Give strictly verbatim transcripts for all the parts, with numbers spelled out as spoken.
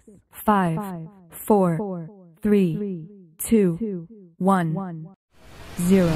five, four, three, two, one, zero.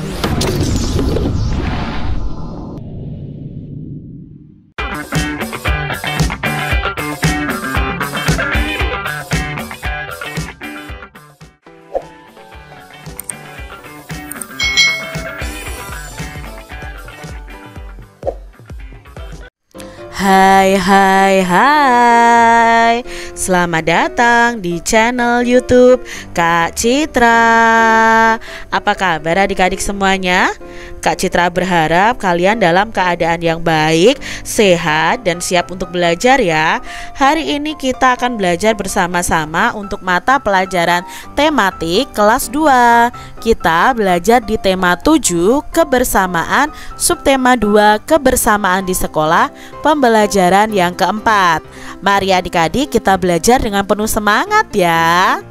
Hai hai hai, selamat datang di channel YouTube Kak Citra. Apa kabar adik-adik semuanya? Kak Citra berharap kalian dalam keadaan yang baik, sehat, dan siap untuk belajar ya. Hari ini kita akan belajar bersama-sama untuk mata pelajaran tematik kelas dua. Kita belajar di tema tujuh, kebersamaan, subtema dua, kebersamaan di sekolah, pembelajaran yang keempat. Mari adik-adik kita belajar dengan penuh semangat ya.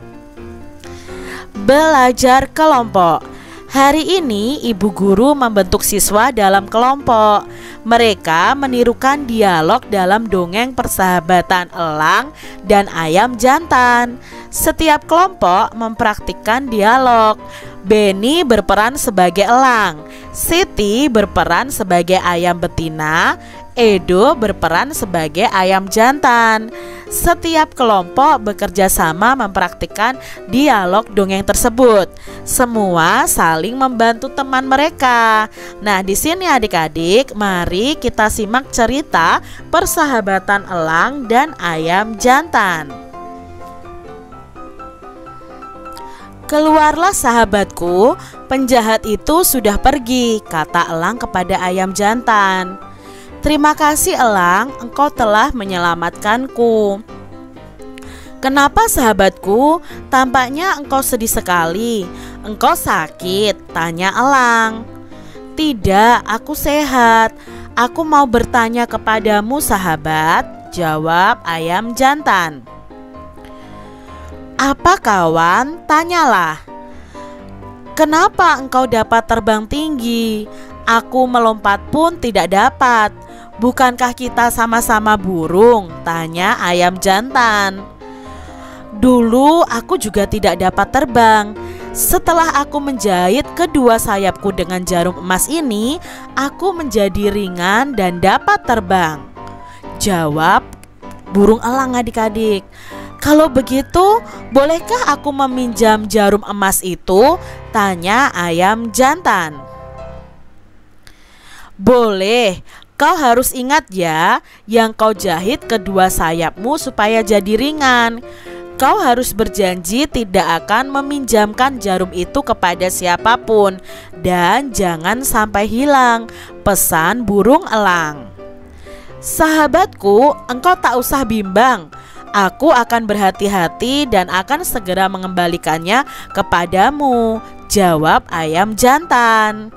Belajar kelompok. Hari ini ibu guru membentuk siswa dalam kelompok. Mereka menirukan dialog dalam dongeng persahabatan elang dan ayam jantan. Setiap kelompok mempraktikkan dialog. Benny berperan sebagai elang, Siti berperan sebagai ayam betina, Edo berperan sebagai ayam jantan. Setiap kelompok bekerja sama mempraktikkan dialog dongeng tersebut. Semua saling membantu teman mereka. Nah, di sini adik-adik, mari kita simak cerita persahabatan elang dan ayam jantan. Keluarlah sahabatku, penjahat itu sudah pergi, kata elang kepada ayam jantan. Terima kasih elang, engkau telah menyelamatkanku. Kenapa sahabatku? Tampaknya engkau sedih sekali. Engkau sakit? Tanya elang. Tidak, aku sehat. Aku mau bertanya kepadamu sahabat, jawab ayam jantan. Apa kawan? Tanyalah. Kenapa engkau dapat terbang tinggi? Aku melompat pun tidak dapat. Bukankah kita sama-sama burung? Tanya ayam jantan. Dulu aku juga tidak dapat terbang. Setelah aku menjahit kedua sayapku dengan jarum emas ini, aku menjadi ringan dan dapat terbang, jawab burung elang adik-adik. Kalau begitu, bolehkah aku meminjam jarum emas itu? Tanya ayam jantan. Boleh, kau harus ingat ya, yang kau jahit kedua sayapmu supaya jadi ringan. Kau harus berjanji tidak akan meminjamkan jarum itu kepada siapapun, dan jangan sampai hilang, pesan burung elang. Sahabatku, engkau tak usah bimbang. Aku akan berhati-hati dan akan segera mengembalikannya kepadamu, jawab ayam jantan.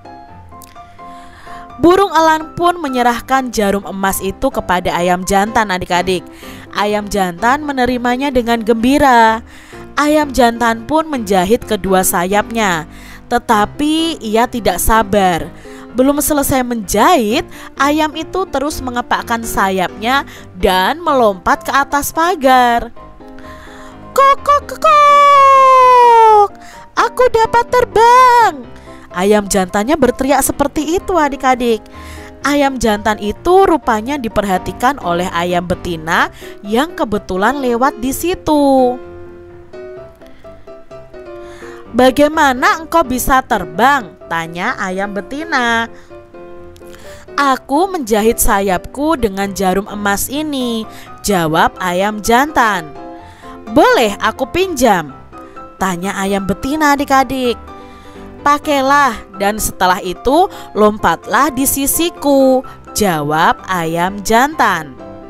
Burung elang pun menyerahkan jarum emas itu kepada ayam jantan adik-adik. Ayam jantan menerimanya dengan gembira. Ayam jantan pun menjahit kedua sayapnya, tetapi ia tidak sabar. Belum selesai menjahit, ayam itu terus mengepakkan sayapnya dan melompat ke atas pagar. Kok kok kok, aku dapat terbang. Ayam jantannya berteriak seperti itu adik-adik. Ayam jantan itu rupanya diperhatikan oleh ayam betina yang kebetulan lewat di situ. Bagaimana engkau bisa terbang? Tanya ayam betina. Aku menjahit sayapku dengan jarum emas ini, jawab ayam jantan. Boleh aku pinjam? Tanya ayam betina adik-adik. Pakailah dan setelah itu lompatlah di sisiku, jawab ayam jantan.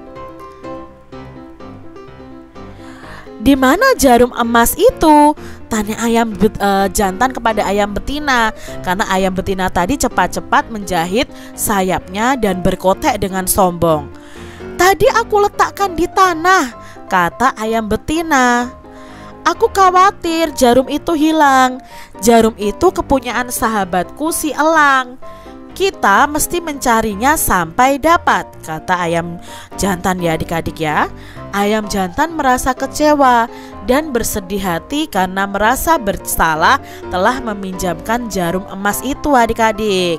Di mana jarum emas itu? Tanya ayam bet, uh, jantan kepada ayam betina, karena ayam betina tadi cepat-cepat menjahit sayapnya dan berkotek dengan sombong. Tadi aku letakkan di tanah, kata ayam betina. Aku khawatir jarum itu hilang. Jarum itu kepunyaan sahabatku si elang. Kita mesti mencarinya sampai dapat, kata ayam jantan ya adik-adik ya. Ayam jantan merasa kecewa dan bersedih hati karena merasa bersalah telah meminjamkan jarum emas itu adik-adik.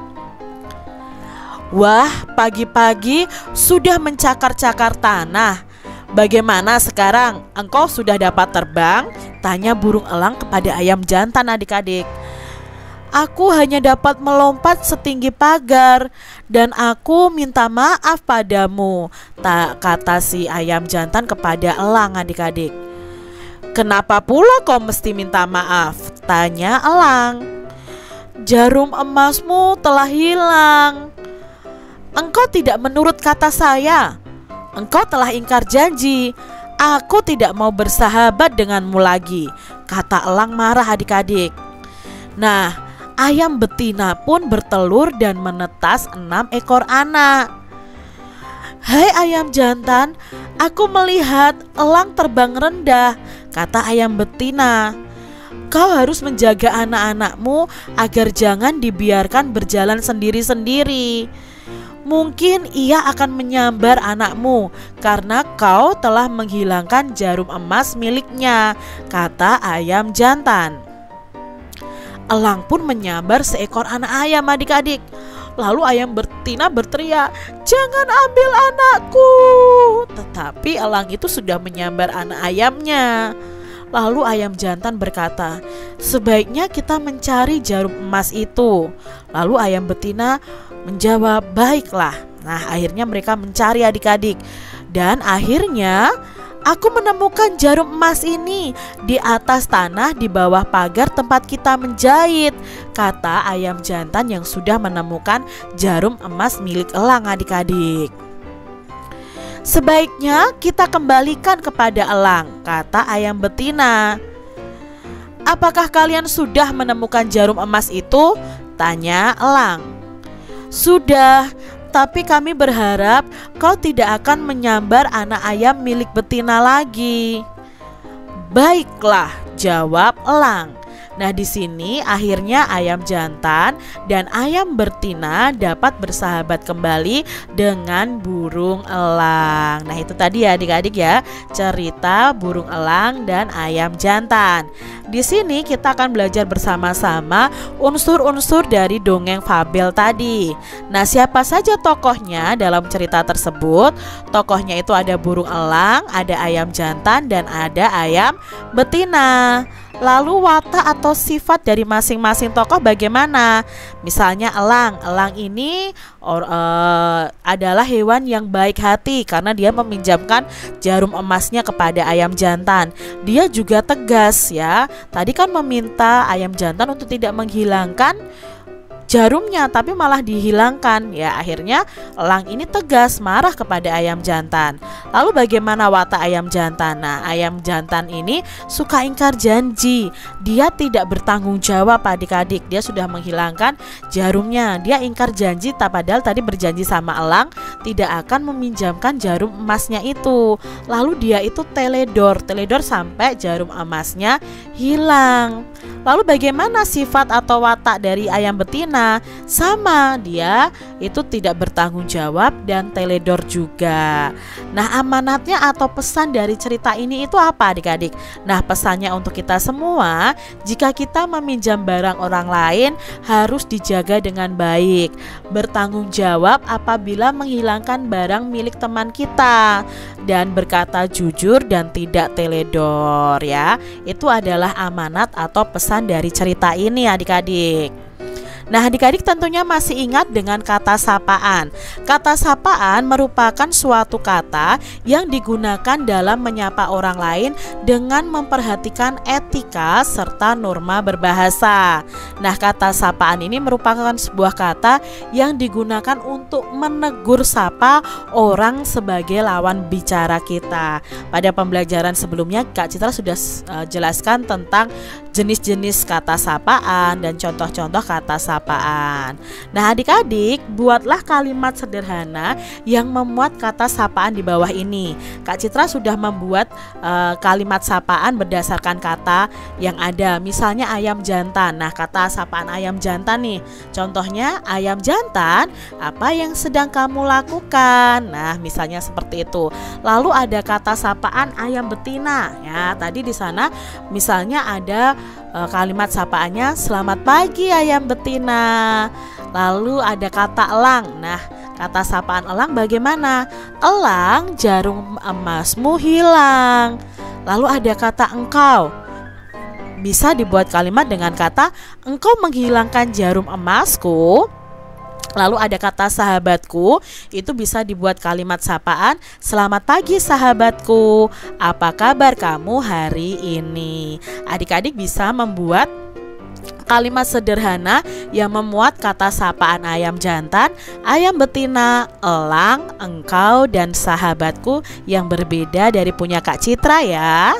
Wah, pagi-pagi sudah mencakar-cakar tanah. Bagaimana sekarang? Engkau sudah dapat terbang? Tanya burung elang kepada ayam jantan adik-adik. Aku hanya dapat melompat setinggi pagar dan aku minta maaf padamu, tak kata si ayam jantan kepada elang adik-adik. Kenapa pula kau mesti minta maaf? Tanya elang. Jarum emasmu telah hilang. Engkau tidak menurut kata saya. Engkau telah ingkar janji. Aku tidak mau bersahabat denganmu lagi, kata elang marah adik-adik. Nah, ayam betina pun bertelur dan menetas enam ekor anak. Hai ayam jantan, aku melihat elang terbang rendah, kata ayam betina. Kau harus menjaga anak-anakmu agar jangan dibiarkan berjalan sendiri-sendiri. Mungkin ia akan menyambar anakmu karena kau telah menghilangkan jarum emas miliknya, kata ayam jantan. Elang pun menyambar seekor anak ayam adik-adik. Lalu ayam betina berteriak, jangan ambil anakku. Tetapi elang itu sudah menyambar anak ayamnya. Lalu ayam jantan berkata, sebaiknya kita mencari jarum emas itu. Lalu ayam betina menjawab, baiklah. Nah, akhirnya mereka mencari adik-adik. Dan akhirnya aku menemukan jarum emas ini di atas tanah di bawah pagar tempat kita menjahit, kata ayam jantan yang sudah menemukan jarum emas milik elang adik-adik. Sebaiknya kita kembalikan kepada elang, kata ayam betina. Apakah kalian sudah menemukan jarum emas itu? Tanya elang. Sudah, tapi kami berharap kau tidak akan menyambar anak ayam milik betina lagi. Baiklah, jawab elang. Nah, di sini akhirnya ayam jantan dan ayam betina dapat bersahabat kembali dengan burung elang. Nah, itu tadi ya adik-adik ya, cerita burung elang dan ayam jantan. Di sini kita akan belajar bersama-sama unsur-unsur dari dongeng fabel tadi. Nah, siapa saja tokohnya dalam cerita tersebut? Tokohnya itu ada burung elang, ada ayam jantan, dan ada ayam betina. Lalu watak atau sifat dari masing-masing tokoh bagaimana? Misalnya elang, elang ini or, uh, adalah hewan yang baik hati karena dia meminjamkan jarum emasnya kepada ayam jantan. Dia juga tegas ya. Tadi kan meminta ayam jantan untuk tidak menghilangkan jarumnya, tapi malah dihilangkan ya. Akhirnya elang ini tegas marah kepada ayam jantan. Lalu bagaimana watak ayam jantan? Nah, ayam jantan ini suka ingkar janji. Dia tidak bertanggung jawab adik-adik. Dia sudah menghilangkan jarumnya. Dia ingkar janji, tak padahal tadi berjanji sama elang tidak akan meminjamkan jarum emasnya itu. Lalu dia itu teledor, teledor sampai jarum emasnya hilang. Lalu bagaimana sifat atau watak dari ayam betina? Sama, dia itu tidak bertanggung jawab dan teledor juga. Nah, amanatnya atau pesan dari cerita ini itu apa adik-adik? Nah, pesannya untuk kita semua, jika kita meminjam barang orang lain harus dijaga dengan baik. Bertanggung jawab apabila menghilangkan barang milik teman kita, dan berkata jujur dan tidak teledor ya. Itu adalah amanat atau pesan dari cerita ini adik-adik. Nah, adik-adik tentunya masih ingat dengan kata sapaan. Kata sapaan merupakan suatu kata yang digunakan dalam menyapa orang lain dengan memperhatikan etika serta norma berbahasa. Nah, kata sapaan ini merupakan sebuah kata yang digunakan untuk menegur sapa orang sebagai lawan bicara kita. Pada pembelajaran sebelumnya Kak Citra sudah uh, jelaskan tentang jenis-jenis kata sapaan dan contoh-contoh kata sapaan. Nah, adik-adik, buatlah kalimat sederhana yang memuat kata sapaan di bawah ini. Kak Citra sudah membuat uh, kalimat sapaan berdasarkan kata yang ada. Misalnya ayam jantan. Nah, kata sapaan ayam jantan nih. Contohnya, ayam jantan, apa yang sedang kamu lakukan? Nah, misalnya seperti itu. Lalu ada kata sapaan ayam betina. Ya, tadi di sana misalnya ada e, kalimat sapaannya selamat pagi ayam betina. Lalu ada kata elang. Nah, kata sapaan elang bagaimana? Elang, jarum emasmu hilang. Lalu ada kata engkau. Bisa dibuat kalimat dengan kata engkau menghilangkan jarum emasku. Lalu ada kata sahabatku, itu bisa dibuat kalimat sapaan selamat pagi sahabatku, apa kabar kamu hari ini? Adik-adik bisa membuat kalimat sederhana yang memuat kata sapaan ayam jantan, ayam betina, elang, engkau, dan sahabatku yang berbeda dari punya Kak Citra ya.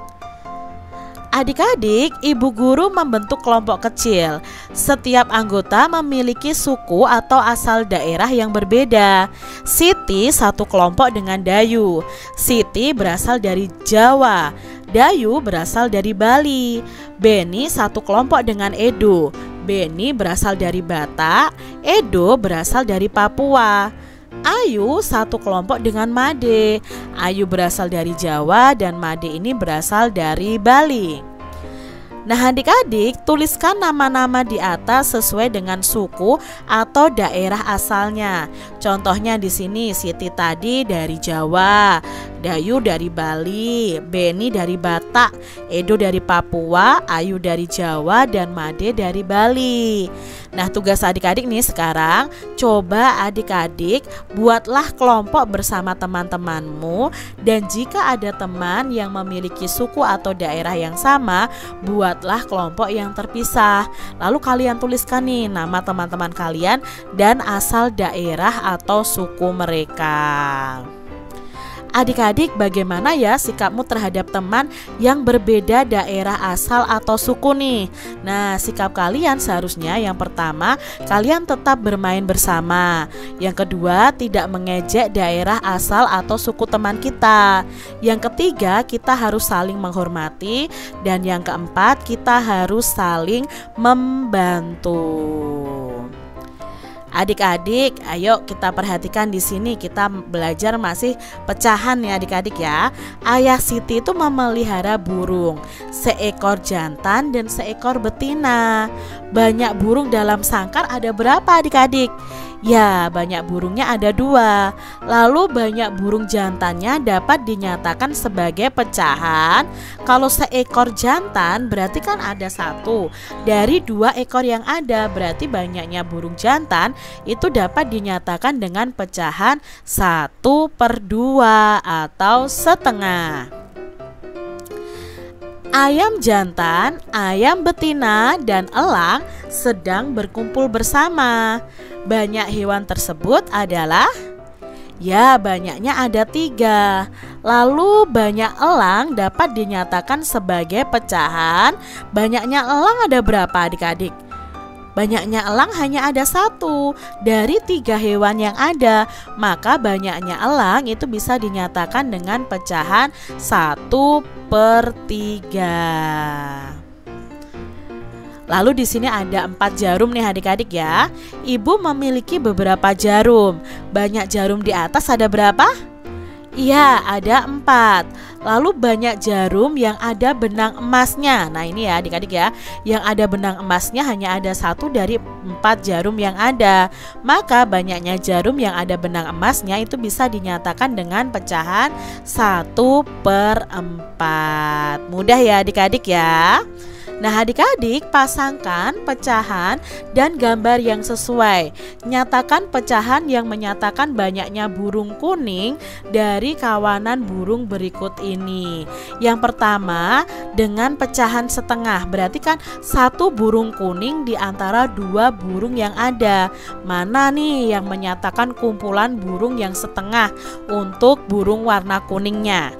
Adik-adik, ibu guru membentuk kelompok kecil. Setiap anggota memiliki suku atau asal daerah yang berbeda. Siti satu kelompok dengan Dayu. Siti berasal dari Jawa. Dayu berasal dari Bali. Beni satu kelompok dengan Edo. Beni berasal dari Batak. Edo berasal dari Papua. Ayu satu kelompok dengan Made. Ayu berasal dari Jawa dan Made ini berasal dari Bali. Nah, adik-adik, tuliskan nama-nama di atas sesuai dengan suku atau daerah asalnya. Contohnya di sini Siti tadi dari Jawa, Dayu dari Bali, Beni dari Batak, Edo dari Papua, Ayu dari Jawa, dan Made dari Bali. Nah, tugas adik-adik nih sekarang, coba adik-adik buatlah kelompok bersama teman-temanmu, dan jika ada teman yang memiliki suku atau daerah yang sama, buatlah kelompok yang terpisah. Lalu kalian tuliskan nih nama teman-teman kalian dan asal daerah atau suku mereka. Adik-adik, bagaimana ya sikapmu terhadap teman yang berbeda daerah asal atau suku nih? Nah, sikap kalian seharusnya yang pertama, kalian tetap bermain bersama. Yang kedua, tidak mengejek daerah asal atau suku teman kita. Yang ketiga, kita harus saling menghormati. Dan yang keempat, kita harus saling membantu. Adik-adik, ayo kita perhatikan di sini, kita belajar masih pecahan ya adik-adik ya. Ayah Siti itu memelihara burung, seekor jantan dan seekor betina. Banyak burung dalam sangkar ada berapa adik-adik? Ya, banyak burungnya ada dua. Lalu banyak burung jantannya dapat dinyatakan sebagai pecahan. Kalau seekor jantan berarti kan ada satu. Dari dua ekor yang ada, berarti banyaknya burung jantan itu dapat dinyatakan dengan pecahan satu per dua atau setengah. Ayam jantan, ayam betina, dan elang sedang berkumpul bersama. Banyak hewan tersebut adalah, ya banyaknya ada tiga. Lalu banyak elang dapat dinyatakan sebagai pecahan. Banyaknya elang ada berapa adik-adik? Banyaknya elang hanya ada satu dari tiga hewan yang ada. Maka banyaknya elang itu bisa dinyatakan dengan pecahan satu per tiga. Lalu di sini ada empat jarum nih adik-adik ya. Ibu memiliki beberapa jarum. Banyak jarum di atas ada berapa? Iya, ada empat. Lalu banyak jarum yang ada benang emasnya. Nah ini ya adik-adik ya, yang ada benang emasnya hanya ada satu dari empat jarum yang ada. Maka banyaknya jarum yang ada benang emasnya itu bisa dinyatakan dengan pecahan satu per empat. Mudah ya adik-adik ya. Nah adik-adik, pasangkan pecahan dan gambar yang sesuai. Nyatakan pecahan yang menyatakan banyaknya burung kuning dari kawanan burung berikut ini. Yang pertama dengan pecahan setengah, berarti kan satu burung kuning di antara dua burung yang ada. Mana nih yang menyatakan kumpulan burung yang setengah untuk burung warna kuningnya?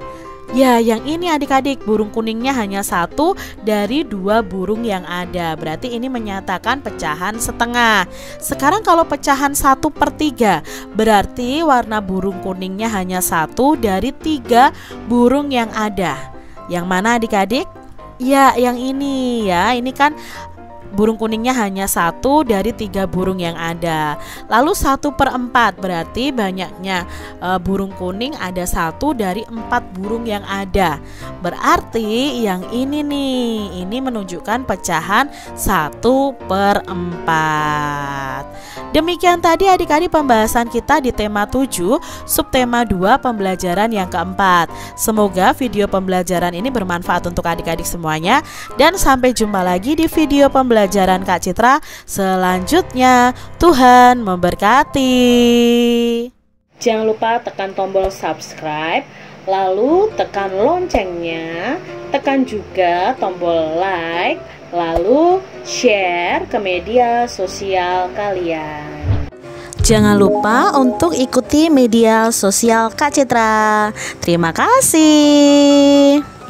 Ya, yang ini adik-adik, burung kuningnya hanya satu dari dua burung yang ada. Berarti ini menyatakan pecahan setengah. Sekarang kalau pecahan satu per tiga, berarti warna burung kuningnya hanya satu dari tiga burung yang ada. Yang mana adik-adik? Ya, yang ini ya. Ini kan burung kuningnya hanya satu dari tiga burung yang ada. Lalu satu per empat, berarti banyaknya e, burung kuning ada satu dari empat burung yang ada. Berarti yang ini nih, ini menunjukkan pecahan satu per empat. Demikian tadi adik-adik pembahasan kita di tema tujuh, subtema dua, pembelajaran yang keempat. Semoga video pembelajaran ini bermanfaat untuk adik-adik semuanya. Dan sampai jumpa lagi di video pembelajaran Kak Citra selanjutnya. Tuhan memberkati. Jangan lupa tekan tombol subscribe, lalu tekan loncengnya, tekan juga tombol like, lalu share ke media sosial kalian. Jangan lupa untuk ikuti media sosial Kak Citra. Terima kasih.